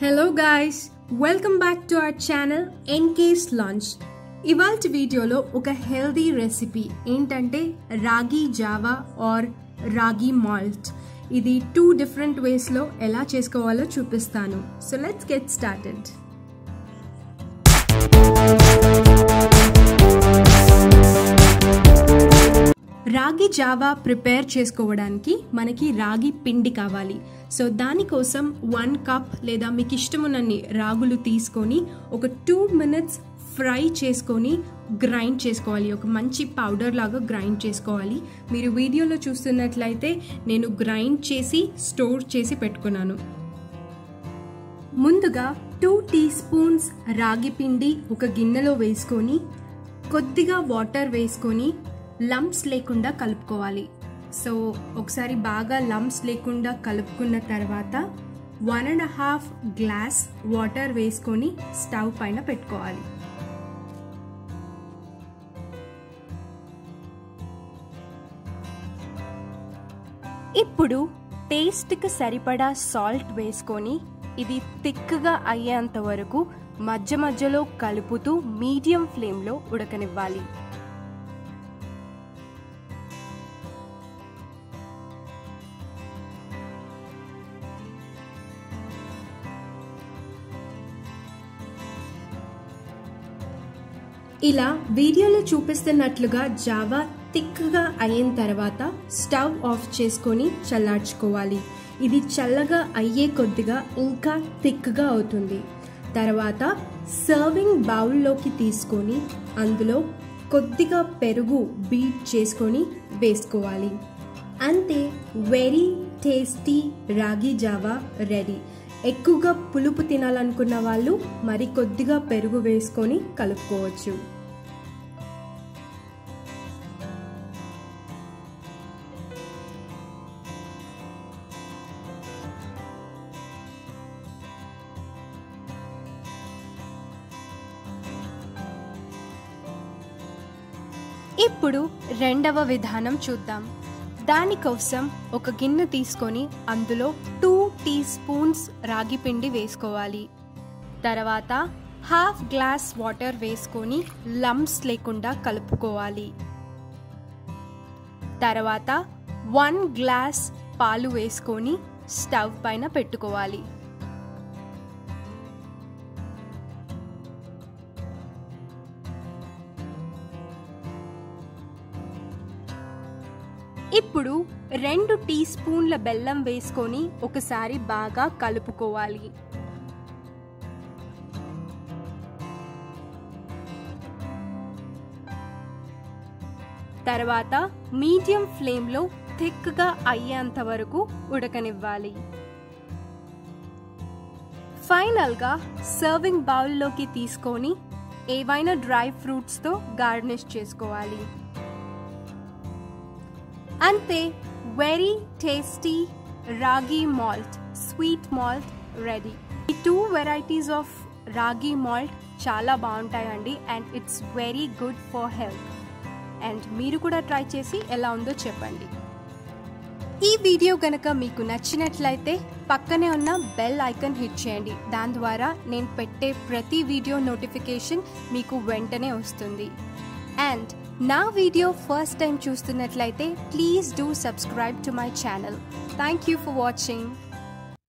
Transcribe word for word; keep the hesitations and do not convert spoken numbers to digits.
Hello guys, welcome back to our channel N K's Lunch. ఇవాల్టి వీడియోలో ఒక healthy recipe ఏంటంటే రాగి జావా ఆర్ రాగి మాల్ట్. ఇది టూ డిఫరెంట్ వేస్లో ఎలా చేసుకోవాలో చూపిస్తాను. So let's get started. Ragi java prepare చేసుకోవడానికి మనకి రాగి పిండి కావాలి. సో దానికోసం వన్ కప్ లేదా మీకు ఇష్టమున్నన్ని రాగులు తీసుకొని ఒక టూ మినిట్స్ ఫ్రై చేసుకొని గ్రైండ్ చేసుకోవాలి. ఒక మంచి పౌడర్ లాగా గ్రైండ్ చేసుకోవాలి. మీరు వీడియోలో చూస్తున్నట్లయితే నేను గ్రైండ్ చేసి స్టోర్ చేసి పెట్టుకున్నాను. ముందుగా టూ టీ స్పూన్స్ రాగి పిండి ఒక గిన్నెలో వేసుకొని కొద్దిగా వాటర్ వేసుకొని లంప్స్ లేకుండా కలుపుకోవాలి. సో ఒకసారి బాగా లంప్స్ లేకుండా కలుపుకున్న తర్వాత one and half glass water వేసుకొని స్టవ్ పైన పెట్టుకోవాలి. ఇప్పుడు టేస్ట్కి సరిపడా సాల్ట్ వేసుకొని ఇది థిక్గా అయ్యేంత వరకు మధ్య మధ్యలో కలుపుతూ మీడియం ఫ్లేమ్లో ఉడకనివ్వాలి. ఇలా వీడియోలో చూపిస్తున్నట్లుగా జావా థిక్గా అయిన తర్వాత స్టవ్ ఆఫ్ చేసుకొని చల్లార్చుకోవాలి. ఇది చల్లగా అయ్యే కొద్దిగా ఇంకా థిక్గా అవుతుంది. తర్వాత సర్వింగ్ బౌల్లోకి తీసుకొని అందులో కొద్దిగా పెరుగు బీట్ చేసుకొని వేసుకోవాలి. అంతే, very tasty ragi java ready. ఎక్కువగా పులుపు తినాలనుకున్న వాళ్ళు మరి కొద్దిగా పెరుగు వేసుకొని కలుపుకోవచ్చు. ఇప్పుడు రెండవ విధానం చూద్దాం. దానికోసం ఒక గిన్నె తీసుకొని అందులో టూ టీ స్పూన్స్ రాగి పిండి వేసుకోవాలి. తర్వాత హాఫ్ గ్లాస్ వాటర్ వేసుకొని లంప్స్ లేకుండా కలుపుకోవాలి. తర్వాత వన్ గ్లాస్ పాలు వేసుకొని స్టవ్ పైన పెట్టుకోవాలి. ఇప్పుడు రెండు టీ స్పూన్ల బెల్లం వేసుకొని ఒకసారి బాగా కలుపుకోవాలి. తర్వాత మీడియం ఫ్లేమ్లో థిక్గా అయ్యేంత వరకు ఉడకనివ్వాలి. ఫైనల్గా సర్వింగ్ బౌల్లోకి తీసుకొని ఏవైనా డ్రై ఫ్రూట్స్తో గార్నిష్ చేసుకోవాలి. అంతే, very tasty ragi malt, sweet malt ready. ఈ two varieties of ragi malt చాలా బాగుంటాయండి and it's very good for health. And మీరు కూడా ట్రై చేసి ఎలా ఉందో చెప్పండి. ఈ వీడియో కనుక మీకు నచ్చినట్లయితే పక్కనే ఉన్న బెల్ ఐకాన్ హిట్ చేయండి. దాని ద్వారా నేను పెట్టే ప్రతి వీడియో నోటిఫికేషన్ మీకు వెంటనే వస్తుంది. అండ్ నా వీడియో ఫస్ట్ టైం చూస్తున్నట్లయితే please do subscribe to my channel. Thank you for watching.